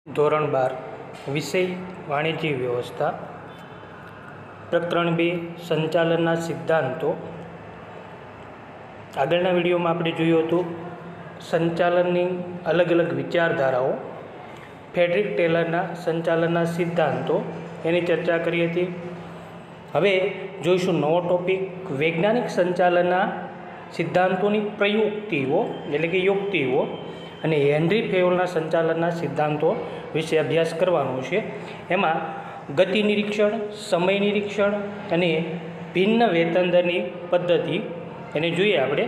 ધોરણ 12 વિષય વાણિજ્ય વ્યવસ્થા પ્રકરણ 2 સંચાલનના સિદ્ધાંતો। આગળના વિડીયોમાં આપણે જોયું હતું સંચાલનની અલગ અલગ વિચારધારાઓ, ફ્રેડરિક ટેલરના સંચાલનના સિદ્ધાંતો એની ચર્ચા કરી હતી। હવે જોઈશું નવો ટોપિક, વૈજ્ઞાનિક સંચાલનના સિદ્ધાંતોની પ્રયુક્તિઓ એટલે કે યુક્તિઓ અને હેનરી ફેયોલના સંચાલનના સિદ્ધાંતો વિશે અભ્યાસ કરવાનો છે। એમાં ગતિ નિરીક્ષણ, સમય નિરીક્ષણ અને ભિન્ન વેતન દરની પદ્ધતિ એને જોઈએ આપણે।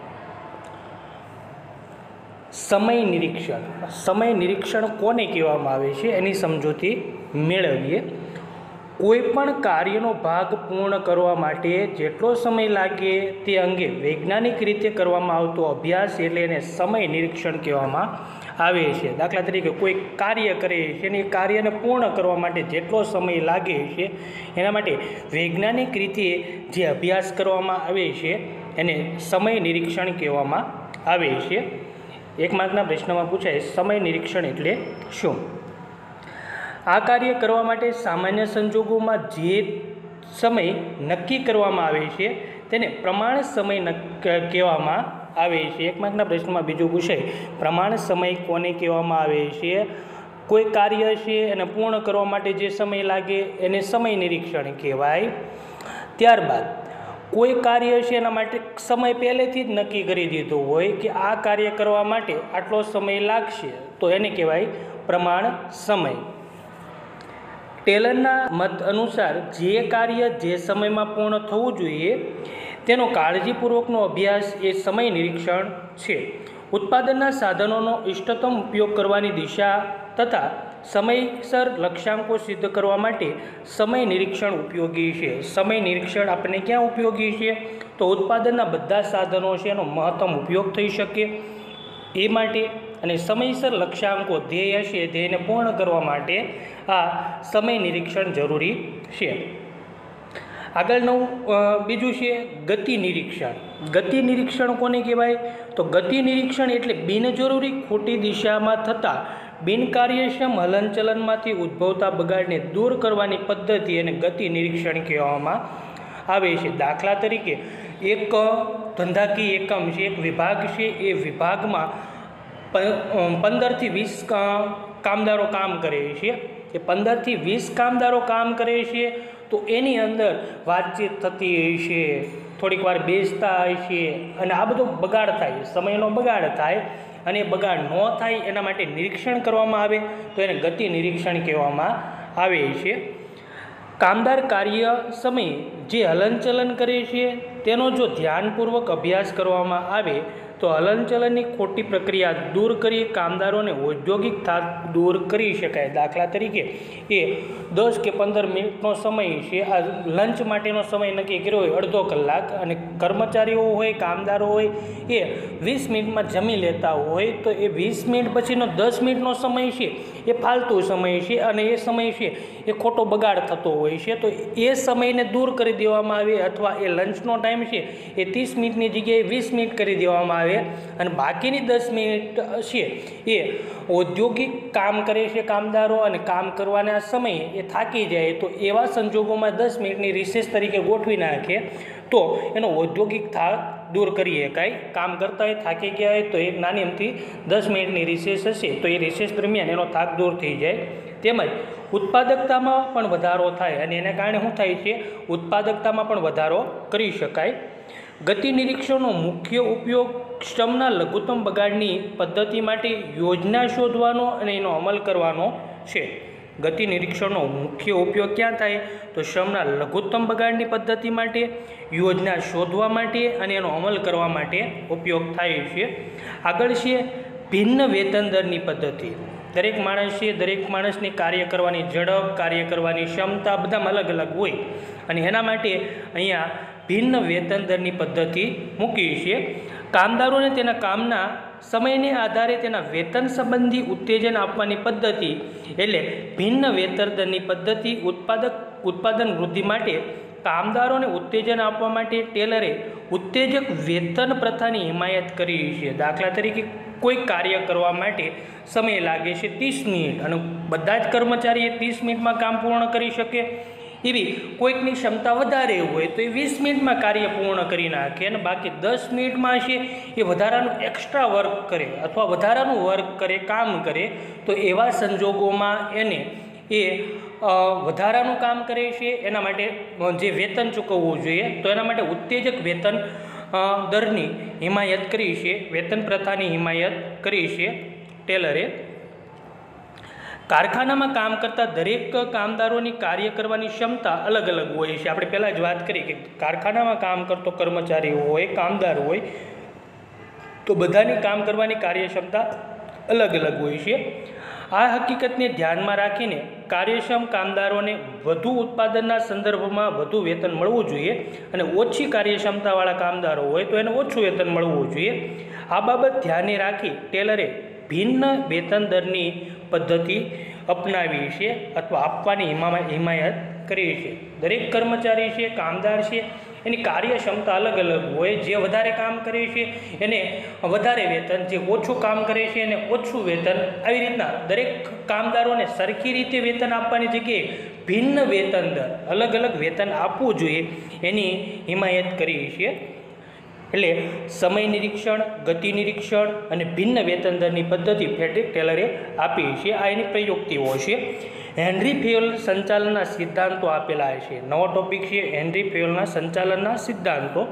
સમય નિરીક્ષણ કોને કહેવામાં આવે છે એની સમજૂતી મેળવીએ। કોઈપણ કાર્યનો ભાગ પૂર્ણ કરવા માટે જેટલો સમય લાગે તે અંગે વૈજ્ઞાનિક રીતે કરવામાં આવતો અભ્યાસ એટલે એને સમય નિરીક્ષણ કહેવામાં આવે છે। દાખલા તરીકે કોઈ કાર્ય કરે છે અને એ કાર્યને પૂર્ણ કરવા માટે જેટલો સમય લાગે છે એના માટે વૈજ્ઞાનિક રીતે જે અભ્યાસ કરવામાં આવે છે એને સમય નિરીક્ષણ કહેવામાં આવે છે। એક માર્કના પ્રશ્નમાં પૂછાય સમય નિરીક્ષણ એટલે શું? આ કાર્ય કરવા માટે સામાન્ય સંજોગોમાં જે સમય નક્કી કરવામાં આવે છે તેને પ્રમાણ સમય કહેવામાં આવે છે। એક માર્કના પ્રશ્નમાં બીજું પૂછાય પ્રમાણ સમય કોને કહેવામાં આવે છે? કોઈ કાર્ય છે એને પૂર્ણ કરવા માટે જે સમય લાગે એને સમય નિરીક્ષણ કહેવાય। ત્યારબાદ કોઈ કાર્ય છે એના માટે સમય પહેલેથી જ નક્કી કરી દીધો હોય કે આ કાર્ય કરવા માટે આટલો સમય લાગશે તો એને કહેવાય પ્રમાણ સમય। ટેલરના મત અનુસાર જે કાર્ય જે સમયમાં પૂર્ણ થવું જોઈએ તેનો કાળજીપૂર્વકનો અભ્યાસ એ સમય નિરીક્ષણ છે। ઉત્પાદનના સાધનોનો ઇષ્ટતમ ઉપયોગ કરવાની દિશા તથા સમયસર લક્ષ્યાંકો સિદ્ધ કરવા માટે સમય નિરીક્ષણ ઉપયોગી છે। સમય નિરીક્ષણ આપણને ક્યાં ઉપયોગી છે? તો ઉત્પાદનના બધા સાધનો છે એનો મહત્તમ ઉપયોગ થઈ શકે એ માટે અને સમયસર લક્ષ્યાંકો ધ્યેય છે ધ્યેયને પૂર્ણ કરવા માટે આ સમય નિરીક્ષણ જરૂરી છે। આગળનું બીજું છે ગતિ નિરીક્ષણ। ગતિ નિરીક્ષણ કોને કહેવાય? તો ગતિ નિરીક્ષણ એટલે બિનજરૂરી ખોટી દિશામાં થતા બિનકાર્યક્ષમ હલનચલનમાંથી ઉદ્ભવતા બગાડને દૂર કરવાની પદ્ધતિ અને ગતિ નિરીક્ષણ કહેવામાં આવે છે। દાખલા તરીકે એક ધંધાકીય એકમ છે, એક વિભાગ છે, એ વિભાગમાં 15 થી 20 કામદારો કામ કરે છે। એ 15 થી 20 કામદારો કામ કરે છે તો એની અંદર વાતચીત થતી હોય છે, થોડીક વાર બેસતા હોય છે અને આ બધો બગાડ થાય, સમયનો બગાડ થાય અને બગાડ ન થાય એના માટે નિરીક્ષણ કરવામાં આવે તો એને ગતિ નિરીક્ષણ કહેવામાં આવે છે। કામદાર કાર્ય સમયે જે હલનચલન કરે છે તેનો જો ધ્યાનપૂર્વક અભ્યાસ કરવામાં આવે તો હલનચલનની ખોટી પ્રક્રિયા દૂર કરી કામદારોને ઔદ્યોગિક થાક દૂર કરી શકાય। દાખલા તરીકે એ 10 કે 15 મિનિટનો સમય છે, આ લંચ માટેનો સમય નક્કી કર્યો હોય અડધો કલાક અને કર્મચારીઓ હોય, કામદારો હોય એ 20 મિનિટમાં જમી લેતા હોય તો એ 20 મિનિટ પછીનો 10 મિનિટનો સમય છે એ ફાલતુ સમય છે અને એ સમય છે એ ખોટો બગાડ થતો હોય છે તો એ સમયને દૂર કરી દેવામાં આવે અથવા એ લંચનો ટાઈમ છે એ 30 મિનિટની જગ્યાએ 20 મિનિટ કરી દેવામાં આવે અને બાકીની 10 મિનિટ છે એ ઔદ્યોગિક કામ કરે છે કામદારો અને કામ કરવાના સમયે એ થાકી જાય તો એવા સંજોગોમાં 10 મિનિટની રિસેસ તરીકે ગોઠવી નાખે તો એનો ઔદ્યોગિક થાક દૂર કરી શકાય। કામ કરતા હોય થાકી ગયા હોય તો એક નાની અમથી 10 મિનિટની રિસેસ હશે તો એ રિસેસ દરમિયાન એનો થાક દૂર થઈ જાય। તેમજ ઉત્પાદકતામાં પણ વધારો થાય અને એના કારણે શું થાય છે? ઉત્પાદકતામાં પણ વધારો કરી શકાય। ગતિ નિરીક્ષણનો મુખ્ય ઉપયોગ શ્રમના લઘુત્તમ બગાડની પદ્ધતિ માટે યોજના શોધવાનો અને એનો અમલ કરવાનો છે। ગતિ નિરીક્ષણનો મુખ્ય ઉપયોગ ક્યાં થાય? તો શ્રમના લઘુત્તમ બગાડની પદ્ધતિ માટે, યોજના શોધવા માટે અને એનો અમલ કરવા માટે ઉપયોગ થાય છે। આગળ છે ભિન્ન વેતન દરની પદ્ધતિ। દરેક માણસ છે, દરેક માણસની કાર્ય કરવાની ઝડપ, કાર્ય કરવાની ક્ષમતા બધામાં અલગ અલગ હોય અને એના માટે અહીંયા ભિન્ન વેતન દરની પદ્ધતિ મૂકી છે। કામદારોને તેના કામના સમયને આધારે તેના વેતન સંબંધી ઉત્તેજન આપવાની પદ્ધતિ એટલે ભિન્ન વેતન દરની પદ્ધતિ ઉત્પાદન વૃદ્ધિ માટે કામદારોને ઉત્તેજન આપવા માટે ટેલરે ઉત્તેજક વેતન પ્રથાની હિમાયત કરી છે. દાખલા તરીકે કોઈ કાર્ય કરવા માટે સમય લાગે છે 30 મિનિટ અને બધા જ કર્મચારીએ 30 મિનિટમાં કામ પૂર્ણ કરી શકે, એવી કોઈકની ક્ષમતા વધારે હોય તો એ 20 મિનિટમાં કાર્ય પૂર્ણ કરી નાખે અને બાકી 10 મિનિટમાં છે એ વધારાનું એક્સ્ટ્રા વર્ક કરે અથવા વધારાનું વર્ક કરે, કામ કરે, તો એવા સંજોગોમાં એને એ વધારાનું કામ કરે છે. એના માટે જે વેતન ચૂકવવું જોઈએ તો એના માટે ઉત્તેજક વેતન દરની હિમાયત કરી છે, વેતન પ્રથાની હિમાયત કરી છે ટેલરે. કારખાનામાં કામ કરતા દરેક કામદારોની કાર્ય કરવાની ક્ષમતા અલગ અલગ હોય છે. આપણે પહેલાં જ વાત કરી કે કારખાનામાં કામ કરતો કર્મચારી હોય, કામદાર હોય, તો બધાની કામ કરવાની કાર્યક્ષમતા અલગ અલગ હોય છે. આ હકીકતને ધ્યાનમાં રાખીને કાર્યક્ષમ કામદારોને વધુ ઉત્પાદનના સંદર્ભમાં વધુ વેતન મળવું જોઈએ અને ઓછી કાર્યક્ષમતાવાળા કામદારો હોય તો એને ઓછું વેતન મળવું જોઈએ. આ બાબત ધ્યાને રાખી ટેલરે ભિન્ન વેતન દરની પદ્ધતિ અપનાવી છે અથવા આપવાની હિમાયત કરી છે. દરેક કર્મચારી છે, કામદાર છે, એની કાર્યક્ષમતા અલગ અલગ હોય. જે વધારે કામ કરે છે એને વધારે વેતન, જે ઓછું કામ કરે છે એને ઓછું વેતન. આવી રીતના દરેક કામદારોને સરખી રીતે વેતન આપવાની જગ્યાએ ભિન્ન વેતન દર, અલગ અલગ વેતન આપવું જોઈએ એની હિમાયત કરી છે. એટલે સમય નિરીક્ષણ, ગતિ નિરીક્ષણ અને ભિન્ન વેતન દરની પદ્ધતિ ફ્રેડરિક ટેલરે આપી છે. આ એની પ્રયુક્તિઓ છે. હેનરી ફેયોલ સંચાલનના સિદ્ધાંતો આપેલા છે. નવો ટોપિક છે હેનરી ફેયોલના સંચાલનના સિદ્ધાંતો.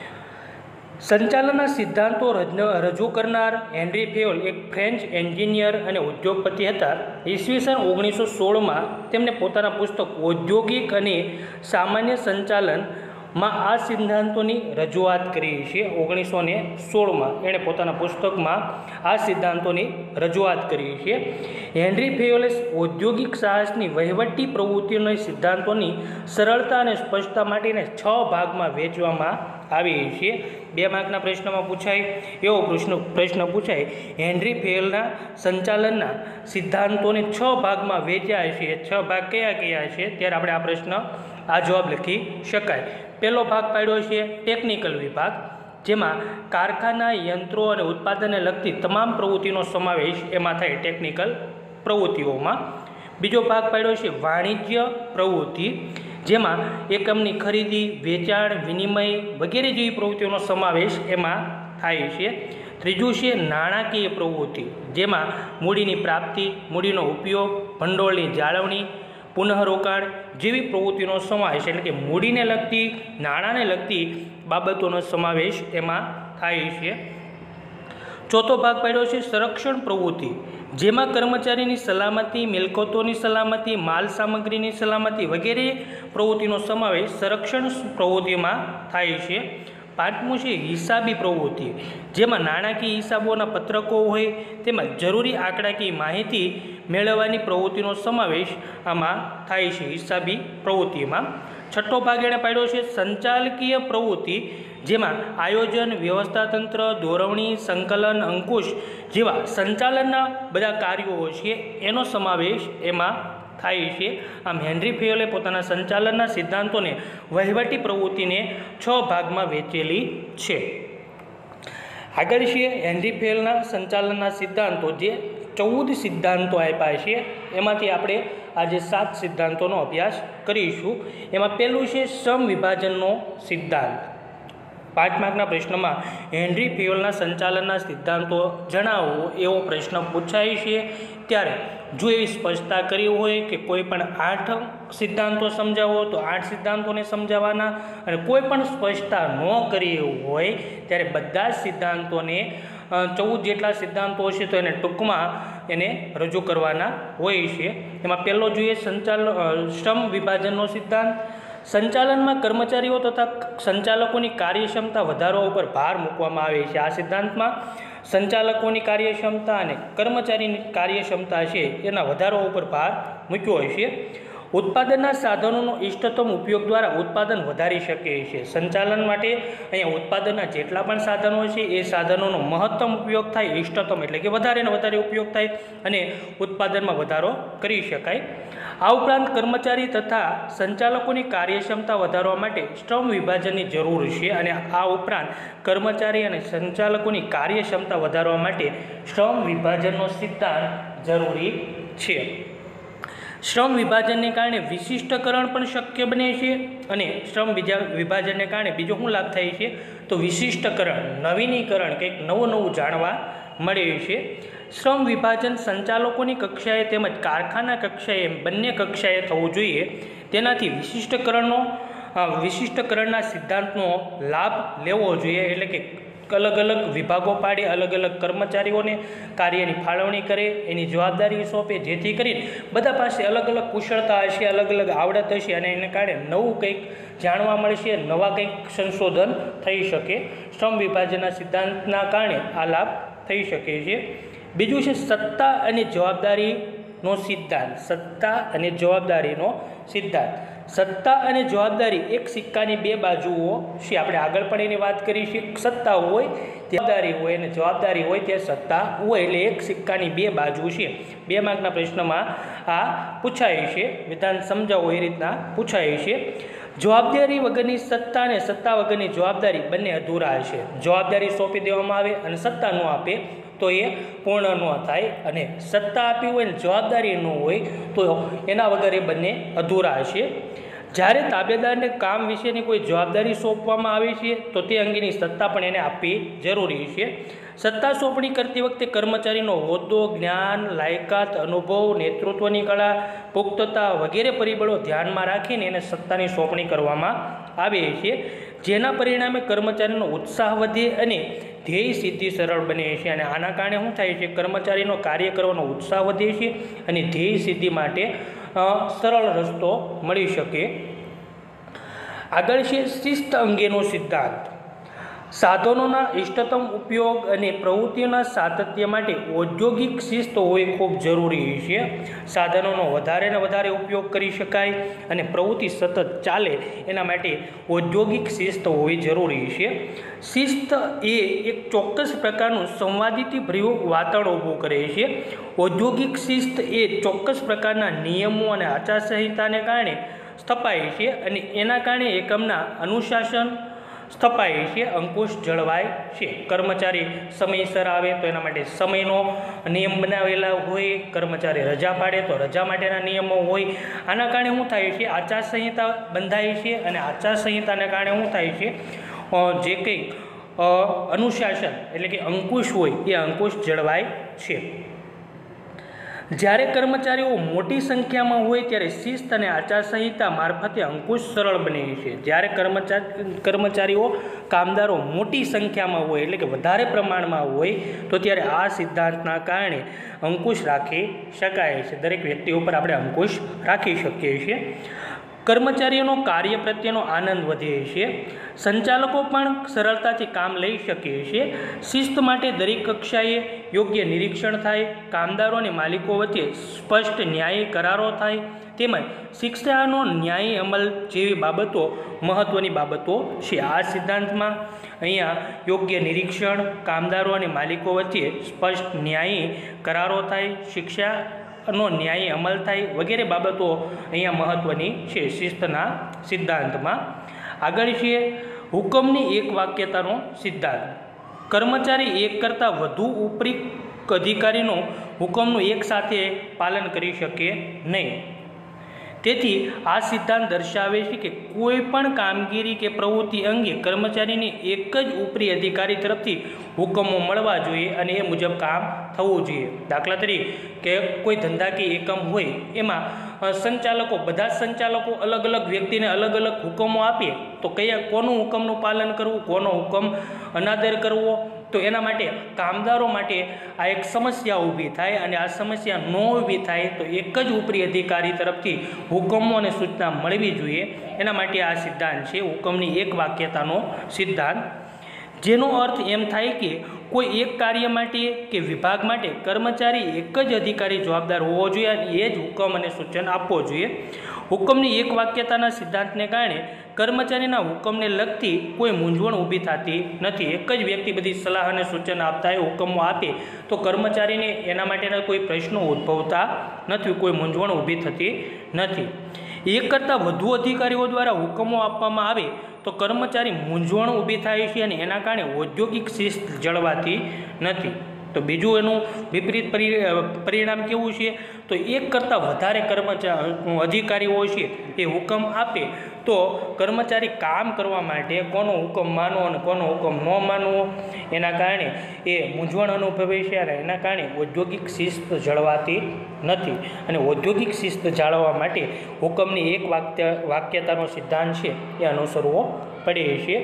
સંચાલનના સિદ્ધાંતો રજૂ કરનાર હેનરી ફેયોલ એક ફ્રેન્ચ એન્જિનિયર અને ઉદ્યોગપતિ હતા. ઈસવીસન 1916માં તેમણે પોતાના પુસ્તક ઔદ્યોગિક અને સામાન્ય સંચાલનમાં આ સિદ્ધાંતોની રજૂઆત કરી છે. 1916માં એણે પોતાના પુસ્તકમાં આ સિદ્ધાંતોની રજૂઆત કરી છે. હેનરી ફેયોલે ઔદ્યોગિક સાહસની વહીવટી પ્રવૃત્તિઓના સિદ્ધાંતોની સરળતા અને સ્પષ્ટતા માટેને 6 ભાગમાં વહેંચવામાં આવી છે. 2 માર્કના પ્રશ્નમાં પૂછાય એવો પ્રશ્ન પૂછાય. હેનરી ફેયોલના સંચાલનના સિદ્ધાંતોને 6 ભાગમાં વહેંચ્યા છે. 6 ભાગ કયા કયા છે ત્યારે આપણે આ પ્રશ્ન આ જવાબ લખી શકાય. પહેલો ભાગ પાડ્યો છે ટેકનિકલ વિભાગ, જેમાં કારખાના, યંત્રો અને ઉત્પાદનને લગતી તમામ પ્રવૃત્તિનો સમાવેશ એમાં થાય ટેકનિકલ પ્રવૃત્તિઓમાં. બીજો ભાગ પાડ્યો છે વાણિજ્ય પ્રવૃત્તિ, જેમાં એકમની ખરીદી, વેચાણ, વિનિમય વગેરે જેવી પ્રવૃત્તિઓનો સમાવેશ એમાં થાય છે. ત્રીજું છે નાણાકીય પ્રવૃત્તિ, જેમાં મૂડીની પ્રાપ્તિ, મૂડીનો ઉપયોગ, ભંડોળની જાળવણી, પુનઃરોકાણ જેવી પ્રવૃત્તિનો સમાવેશ, એટલે કે મૂડીને લગતી, નાણાંને લગતી બાબતોનો સમાવેશ એમાં થાય છે. ચોથો ભાગ પાડ્યો છે સંરક્ષણ પ્રવૃત્તિ, જેમાં કર્મચારીની સલામતી, મિલકતોની સલામતી, માલ સામગ્રીની સલામતી વગેરે પ્રવૃત્તિનો સમાવેશ સંરક્ષણ પ્રવૃત્તિમાં થાય છે. પાંચમું છે હિસાબી પ્રવૃત્તિ, જેમાં નાણાકીય હિસાબોના પત્રકો હોય તેમાં જરૂરી આંકડાકીય માહિતી મેળવવાની પ્રવૃત્તિનો સમાવેશ આમાં થાય છે હિસાબી પ્રવૃત્તિમાં. છઠ્ઠો ભાગ એણે પાડ્યો છે સંચાલકીય પ્રવૃત્તિ, જેમાં આયોજન, વ્યવસ્થાતંત્ર, દોરવણી, સંકલન, અંકુશ જેવા સંચાલનના બધા કાર્યો છે એનો સમાવેશ એમાં થાય છે. આમ હેનરી ફેયોલે પોતાના સંચાલનના સિદ્ધાંતોને વહીવટી પ્રવૃત્તિને 6 ભાગમાં વહેંચેલી છે. આગળ છે હેનરી ફેયોલના સંચાલનના સિદ્ધાંતો, જે 14 સિદ્ધાંતો આપ્યા છે. એમાંથી આપણે આજે 7 સિદ્ધાંતોનો અભ્યાસ કરીશું. એમાં પહેલું છે શ્રમ વિભાજનનો સિદ્ધાંત. 5 માર્કના પ્રશ્નમાં હેનરી ફેયોલના સંચાલનના સિદ્ધાંતો જણાવો એવો પ્રશ્ન પૂછાય છે. ત્યારે જો એવી સ્પષ્ટતા કરી હોય કે કોઈ પણ 8 સિદ્ધાંતો સમજાવો તો 8 સિદ્ધાંતોને સમજાવવાના, અને કોઈ પણ સ્પષ્ટતા ન કરી હોય ત્યારે બધા જ સિદ્ધાંતોને 14 જેટલા સિદ્ધાંતો હશે તો એને ટૂંકમાં એને રજૂ કરવાના હોય છે. એમાં પહેલો જોઈએ શ્રમ વિભાજનનો સિદ્ધાંત. સંચાલનમાં કર્મચારીઓ તથા સંચાલકોની કાર્યક્ષમતા વધારવા ઉપર ભાર મૂકવામાં આવે છે. આ સિદ્ધાંતમાં સંચાલકોની કાર્યક્ષમતા અને કર્મચારીની કાર્યક્ષમતા છે એના વધારવા ઉપર ભાર મૂક્યો હોય છે. ઉત્પાદનના સાધનોનો ઇષ્ટતમ ઉપયોગ દ્વારા ઉત્પાદન વધારી શકે છે. સંચાલન માટે અહીંયા ઉત્પાદનના જેટલા પણ સાધનો છે એ સાધનોનો મહત્તમ ઉપયોગ થાય, ઇષ્ટતમ એટલે કે વધારે ને વધારે ઉપયોગ થાય અને ઉત્પાદનમાં વધારો કરી શકાય. આ ઉપરાંત કર્મચારી તથા સંચાલકોની કાર્યક્ષમતા વધારવા માટે શ્રમ વિભાજનની જરૂર છે અને આ ઉપરાંત કર્મચારી અને સંચાલકોની કાર્યક્ષમતા વધારવા માટે શ્રમ વિભાજનનો સિદ્ધાંત જરૂરી છે. શ્રમ વિભાજનને કારણે વિશિષ્ટકરણ પણ શક્ય બને છે અને શ્રમ વિભાજનને કારણે બીજો શું લાભ થાય છે તો વિશિષ્ટકરણ, નવીનીકરણ, કંઈક નવું જાણવા મળે છે. શ્રમ વિભાજન સંચાલકોની કક્ષાએ તેમજ કારખાના કક્ષાએ બંને કક્ષાએ થવું જોઈએ. તેનાથી વિશિષ્ટકરણના સિદ્ધાંતનો લાભ લેવો જોઈએ. એટલે કે અલગ અલગ વિભાગો પાડી અલગ અલગ કર્મચારીઓને કાર્યની ફાળવણી કરે, એની જવાબદારી સોંપે, જેથી કરીને બધા પાસે અલગ અલગ કુશળતા હશે, અલગ અલગ આવડત હશે અને એને કારણે નવું કંઈક જાણવા મળશે, નવા કંઈક સંશોધન થઈ શકે. શ્રમ વિભાજનના સિદ્ધાંતના કારણે આ લાભ થઈ શકે છે. બીજું છે સત્તા અને જવાબદારીનો સિદ્ધાંત. સત્તા અને જવાબદારીનો સિદ્ધાંત. સત્તા અને જવાબદારી એક સિક્કાની બે બાજુઓ છે. આપણે આગળ પણ એની વાત કરી છે. સત્તા હોય જવાબદારી હોય અને જવાબદારી હોય તે સત્તા હોય, એટલે એક સિક્કાની બે બાજુ છે. 2 માર્કના પ્રશ્નમાં આ પૂછાય છે. વિધાન સમજાવો એ રીતના પૂછાય છે. જવાબદારી વગરની સત્તા અને સત્તા વગરની જવાબદારી બંને અધૂરા છે. જવાબદારી સોંપી દેવામાં આવે અને સત્તા ન આપે તો એ પૂર્ણ ન થાય, અને સત્તા આપી હોય અને જવાબદારી ન હોય તો એના વગર એ બંને અધૂરા છે. જ્યારે તાબેદારને કામ વિશેની કોઈ જવાબદારી સોંપવામાં આવે છે તો તે અંગેની સત્તા પણ એને આપવી જરૂરી છે. સત્તા સોંપણી કરતી વખતે કર્મચારીનો હોદ્દો, જ્ઞાન, લાયકાત, અનુભવ, નેતૃત્વની કળા, પુખ્તતા વગેરે પરિબળો ધ્યાનમાં રાખીને એને સત્તાની સોંપણી કરવામાં આવે છે, જેના પરિણામે કર્મચારીનો ઉત્સાહ વધે અને ધ્યેય સિદ્ધિ સરળ બને છે. અને આના કારણે શું થાય છે, કર્મચારીનો કાર્ય કરવાનો ઉત્સાહ વધે છે અને ધ્યેય સિદ્ધિ માટે સરળ રસ્તો મળી શકે. આગળ છે શિસ્ત અંગેનો સિદ્ધાંત. સાધનોના ઇષ્ટતમ ઉપયોગ અને પ્રવૃત્તિઓના સાતત્ય માટે ઔદ્યોગિક શિસ્ત હોવી ખૂબ જરૂરી છે. સાધનોનો વધારે ને વધારે ઉપયોગ કરી શકાય અને પ્રવૃત્તિ સતત ચાલે એના માટે ઔદ્યોગિક શિસ્ત હોવી જરૂરી છે. શિસ્ત એ એક ચોક્કસ પ્રકારનું સંવાદિતાભર્યું વાતાવરણ ઊભું કરે છે. ઔદ્યોગિક શિસ્ત એ ચોક્કસ પ્રકારના નિયમો અને આચારસંહિતાને કારણે સ્થપાય છે અને એના કારણે એકમના અનુશાસન સ્થપાય છે, અંકુશ જળવાય છે. કર્મચારી સમયસર આવે તો એના માટે સમયનો નિયમ બનાવેલા હોય, કર્મચારી રજા પાડે તો રજા માટેના નિયમો હોય. આના કારણે શું થાય છે, આચારસંહિતા બંધાય છે અને આચારસંહિતાને કારણે શું થાય છે, જે કંઈક અનુશાસન એટલે કે અંકુશ હોય એ અંકુશ જળવાય છે. જ્યારે કર્મચારીઓ મોટી સંખ્યામાં હોય ત્યારે શિસ્ત અને આચારસંહિતા મારફતે અંકુશ સરળ બને છે. જ્યારે કર્મચારીઓ કામદારો મોટી સંખ્યામાં હોય એટલે કે વધારે પ્રમાણમાં હોય તો ત્યારે આ સિદ્ધાંતના કારણે અંકુશ રાખી શકાય છે. દરેક વ્યક્તિ ઉપર આપણે અંકુશ રાખી શકીએ છીએ. કર્મચારીઓનો કાર્ય પ્રત્યેનો આનંદ વધે છે. સંચાલકો પણ સરળતાથી કામ લઈ શકે છે. શિસ્ત માટે દરેક કક્ષાએ યોગ્ય નિરીક્ષણ થાય, કામદારો અને માલિકો વચ્ચે સ્પષ્ટ ન્યાયી કરારો થાય, તેમજ શિક્ષાનો ન્યાયી અમલ જેવી બાબતો મહત્ત્વની બાબતો છે. આ સિદ્ધાંતમાં અહીંયા યોગ્ય નિરીક્ષણ, કામદારો અને માલિકો વચ્ચે સ્પષ્ટ ન્યાયી કરારો થાય, શિક્ષાનો ન્યાયી અમલ થાય વગેરે બાબતો અહીંયા મહત્ત્વની છે શિસ્તના સિદ્ધાંતમાં. આગળ છે હુકમની એક વાક્યતાનો સિદ્ધાંત. કર્મચારી એક કરતાં વધુ ઉપરી અધિકારીનો હુકમનું એક સાથે પાલન કરી શકે નહીં. તેથી આ સિદ્ધાંત દર્શાવે છે કે કોઈ પણ કામગીરી કે પ્રવૃત્તિ અંગે કર્મચારીને એક જ ઉપરી અધિકારી તરફથી હુકમો મળવા જોઈએ અને એ મુજબ કામ થવું જોઈએ. દાખલા તરીકે કે કોઈ ધંધાકીય એકમ હોય એમાં સંચાલકો, બધા જ સંચાલકો અલગ અલગ વ્યક્તિને અલગ અલગ હુકમો આપીએ તો કોનું હુકમનું પાલન કરવું, કોનો હુકમ અનાદર કરવો, તો એના માટે કામદારો માટે આ એક સમસ્યા ઊભી થાય અને આ સમસ્યા ન ઊભી થાય તો એક જ ઉપરી અધિકારી તરફથી હુકમો અને સૂચના મળવી જોઈએ. એના માટે આ સિદ્ધાંત છે હુકમની એક વાક્યતાનો સિદ્ધાંત, જેનો અર્થ એમ થાય કે કોઈ એક કાર્ય માટે કે વિભાગ માટે કર્મચારી એક જ અધિકારી જવાબદાર હોવો જોઈએ અને એ જ હુકમ અને સૂચન આપવો જોઈએ. હુકમની એક વાક્યતાના સિદ્ધાંતને કારણે કર્મચારીના હુકમને લગતી કોઈ મૂંઝવણ ઊભી થતી નથી. એક જ વ્યક્તિ બધી સલાહ અને સૂચન આપતા હોય, હુકમો આપે તો કર્મચારીને એના માટેના કોઈ પ્રશ્નો ઉદ્ભવતા નથી, કોઈ મૂંઝવણ ઊભી થતી નથી. એક કરતાં વધુ અધિકારીઓ દ્વારા હુકમો આપવામાં આવે તો કર્મચારી મૂંઝવણ ઊભી થાય છે અને એના કારણે ઔદ્યોગિક શિસ્ત જળવાતી નથી. તો બીજું એનું વિપરીત પરિણામ કેવું છે? તો એક કરતાં વધારે અધિકારીઓ છે એ હુકમ આપે તો કર્મચારી કામ કરવા માટે કોનો હુકમ માનવો અને કોનો હુકમ ન માનવો, એના કારણે એ મૂંઝવણ અનુભવે છે અને એના કારણે ઔદ્યોગિક શિસ્ત જળવાતી નથી. અને ઔદ્યોગિક શિસ્ત જાળવવા માટે હુકમની એક વાક્યતાનો સિદ્ધાંત છે એ અનુસરવો પડે છે.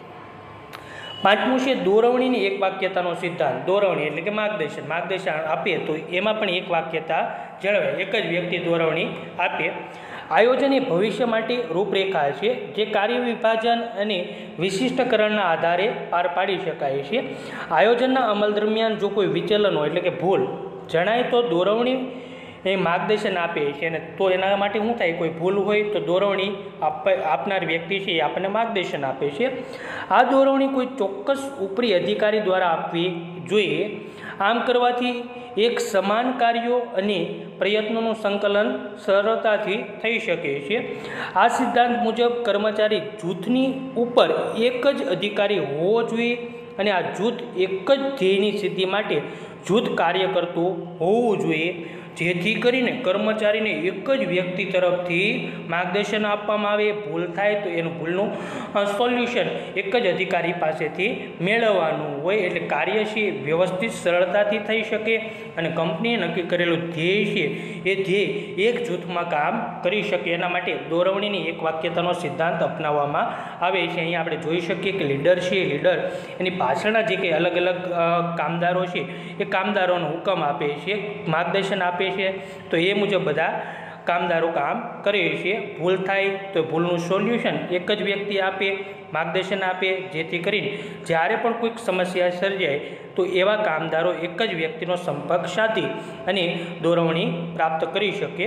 પાંચમું છે દોરવણીની એક વાક્યતાનો સિદ્ધાંત. દોરવણી એટલે કે માર્ગદર્શન આપીએ તો એમાં પણ એક વાક્યતા જળવાય. એક જ વ્યક્તિ દોરવણી આપે. આયોજન એ ભવિષ્ય માટે રૂપરેખા છે જે કાર્ય વિભાજન અને વિશિષ્ટકરણના આધારે પાર પાડી શકાય છે. આયોજનના અમલ દરમિયાન જો કોઈ વિચલન હોય એટલે કે ભૂલ જણાય તો દોરવણી એ માર્ગદર્શન આપે છે. અને તો એના માટે શું થાય? કોઈ ભૂલ હોય તો દોરવણી આપનાર વ્યક્તિ છે એ આપણને માર્ગદર્શન આપે છે. આ દોરવણી કોઈ ચોક્કસ ઉપરી અધિકારી દ્વારા આપવી જોઈએ. આમ કરવાથી એક સમાન કાર્યો અને પ્રયત્નોનું સંકલન સરળતાથી થઈ શકે છે. આ સિદ્ધાંત મુજબ કર્મચારી જૂથની ઉપર એક જ અધિકારી હોવો જોઈએ અને આ જૂથ એક જ ધ્યેયની સિદ્ધિ માટે જૂથ કાર્ય કરતું હોવું જોઈએ, જેથી કરીને કર્મચારીને એક જ વ્યક્તિ તરફથી માર્ગદર્શન આપવામાં આવે. ભૂલ થાય તો એનું ભૂલનું સોલ્યુશન એક જ અધિકારી પાસેથી મેળવવાનું હોય એટલે કાર્ય છે વ્યવસ્થિત સરળતાથી થઈ શકે અને કંપનીએ નક્કી કરેલું ધ્યેય છે એ ધ્યેય એક જૂથમાં કામ કરી શકે. એના માટે દોરવણીની એક વાક્યતાનો સિદ્ધાંત અપનાવવામાં આવે છે. અહીંયા આપણે જોઈ શકીએ કે લીડર છે, લીડર એની પાછળના જે કંઈ અલગ અલગ કામદારો છે એ કામદારોનો હુકમ આપે છે, માર્ગદર્શન આપે છે. તો એ મુજબ બધા કામદારો કામ કરે છે. ભૂલ થાય તો ભૂલનું સોલ્યુશન એક જ વ્યક્તિ આપે, માર્ગદર્શન આપે, જેથી કરીને જ્યારે પણ કોઈક સમસ્યા સર્જાય તો એવા કામદારો એક જ વ્યક્તિનો સંપર્ક સાધી અને દોરવણી પ્રાપ્ત કરી શકે.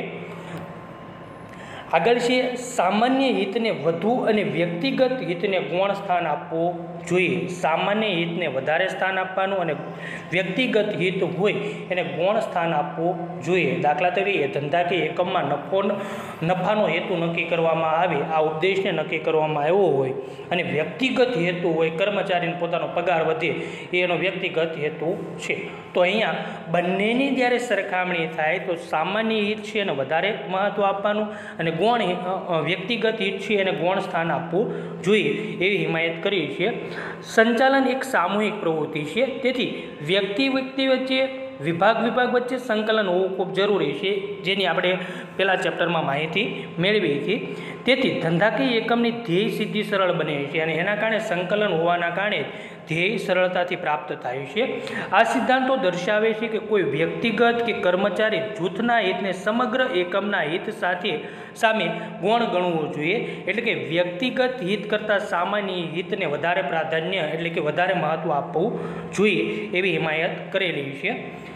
આગળ છે સામાન્ય હિતને વધુ અને વ્યક્તિગત હિતને ગૌણ સ્થાન આપવું જોઈએ. સામાન્ય હિતને વધારે સ્થાન આપવાનું અને વ્યક્તિગત હિત હોય એને ગૌણ સ્થાન આપવું જોઈએ. દાખલા તરીકે ધંધાકીય એકમમાં નફાનો હેતુ નક્કી કરવામાં આવે, આ ઉદ્દેશને નક્કી કરવામાં આવ્યો હોય અને વ્યક્તિગત હેતુ હોય કર્મચારીને પોતાનો પગાર વધે એ એનો વ્યક્તિગત હેતુ છે. તો અહીંયા બંનેની જ્યારે સરખામણી થાય તો સામાન્ય હિત છે એને વધારે મહત્ત્વ આપવાનું અને વ્યક્તિગત હિત છે એને ગૌણ સ્થાન આપવું જોઈએ એવી હિમાયત કરી છે. સંચાલન એક સામૂહિક પ્રવૃત્તિ છે, તેથી વ્યક્તિ વચ્ચે વિભાગ વચ્ચે સંકલન હોવું ખૂબ જરૂરી છે, જેની આપણે પહેલા ચેપ્ટરમાં માહિતી મેળવી હતી. તેથી ધંધાકીય એકમની ધ્યેય સિદ્ધિ સરળ બને છે અને એના કારણે સંકલન હોવાના કારણે ધ્યેય સરળતાથી પ્રાપ્ત થાય છે. આ સિદ્ધાંતો દર્શાવે છે કે કોઈ વ્યક્તિગત કે કર્મચારી જૂથના હિતને સમગ્ર એકમના હિત સામે ગૌણ ગણવું જોઈએ. એટલે કે વ્યક્તિગત હિત કરતાં સામાન્ય હિતને વધારે પ્રાધાન્ય એટલે કે વધારે મહત્ત્વ આપવું જોઈએ એવી હિમાયત કરેલી છે.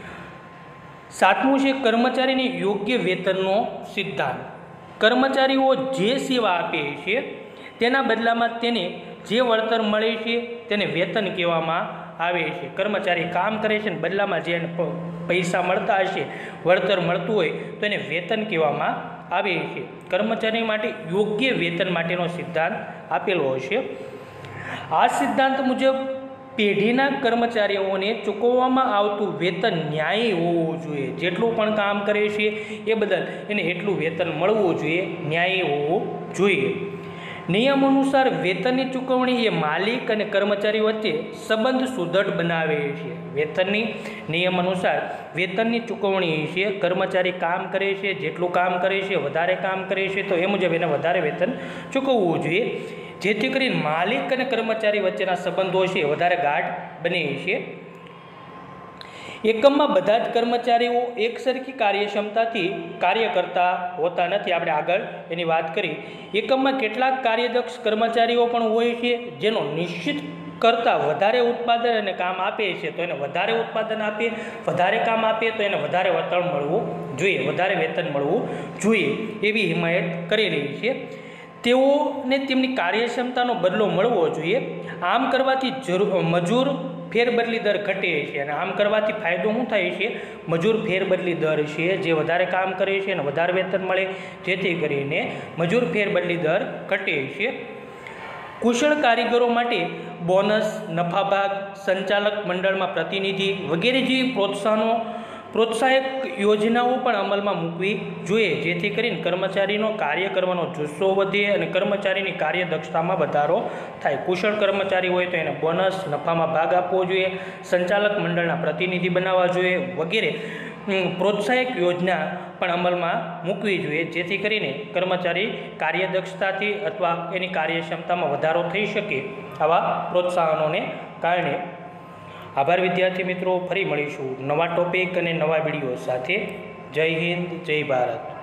સાતમું છે કર્મચારીની યોગ્ય વેતનનો સિદ્ધાંત. કર્મચારીઓ જે સેવા આપે છે તેના બદલામાં તેને જે વળતર મળે છે તેને વેતન કહેવામાં આવે છે. કર્મચારી કામ કરે છે ને બદલામાં જે પૈસા મળતા હશે, વળતર મળતું હોય તો એને વેતન કહેવામાં આવે છે. કર્મચારી માટે યોગ્ય વેતન માટેનો સિદ્ધાંત આપેલો છે. આ સિદ્ધાંત મુજબ પેઢીના કર્મચારીઓને ચૂકવવામાં આવતું વેતન ન્યાયી હોવું જોઈએ. જેટલું પણ કામ કરે છે એ બદલ એને એટલું વેતન મળવું જોઈએ, ન્યાયી હોવું જોઈએ. નિયમ અનુસાર વેતનની ચૂકવણી એ માલિક અને કર્મચારી વચ્ચે સંબંધ સુદૃઢ બનાવે છે. વેતનની નિયમ અનુસાર વેતનની ચૂકવણી છે, કર્મચારી કામ કરે છે, જેટલું કામ કરે છે, વધારે કામ કરે છે તો એ મુજબ એને વધારે વેતન ચૂકવવું જોઈએ, જેથી કરીને માલિક અને કર્મચારી વચ્ચેના સંબંધો છે વધારે ગાઢ બને છે. એકમમાં બધા જ કર્મચારીઓ એકસરખી કાર્યક્ષમતાથી કાર્ય કરતા હોતા નથી. આપણે આગળ એની વાત કરી. એકમમાં કેટલાક કાર્યદક્ષ કર્મચારીઓ પણ હોય છે જેનો નિશ્ચિત કરતાં વધારે ઉત્પાદન અને કામ આપે છે તો એને વધારે ઉત્પાદન આપે, વધારે કામ આપે તો એને વધારે વળતર મળવું જોઈએ, વધારે વેતન મળવું જોઈએ એવી હિમાયત કરેલી છે. તેઓને તેમની કાર્યક્ષમતાનો બદલો મળવો જોઈએ. આમ કરવાથી મજૂર ફેરબદલી દર ઘટે છે અને આમ કરવાથી ફાયદો શું થાય છે? મજૂર ફેરબદલી દર છે, જે વધારે કામ કરે છે અને વધારે વેતન મળે, જેથી કરીને મજૂર ફેરબદલી દર ઘટે છે. કુશળ કારીગરો માટે બોનસ, નફાભાગ, સંચાલક મંડળમાં પ્રતિનિધિ વગેરે જેવી પ્રોત્સાહક યોજનાઓ પણ અમલમાં મૂકવી જોઈએ, જેથી કરીને કર્મચારીનો કાર્ય કરવાનો જુસ્સો વધે અને કર્મચારીની કાર્યદક્ષતામાં વધારો થાય. કુશળ કર્મચારી હોય તો એને બોનસ, નફામાં ભાગ આપવો જોઈએ, સંચાલક મંડળના પ્રતિનિધિ બનાવવા જોઈએ વગેરે પ્રોત્સાહક યોજના પણ અમલમાં મૂકવી જોઈએ, જેથી કરીને કર્મચારી કાર્યદક્ષતાથી અથવા એની કાર્યક્ષમતામાં વધારો થઈ શકે આવા પ્રોત્સાહનોને કારણે. આભાર વિદ્યાર્થી મિત્રો, ફરી મળીશું નવા ટોપિક અને નવા વિડીયો સાથે. જય હિન્દ, જય ભારત.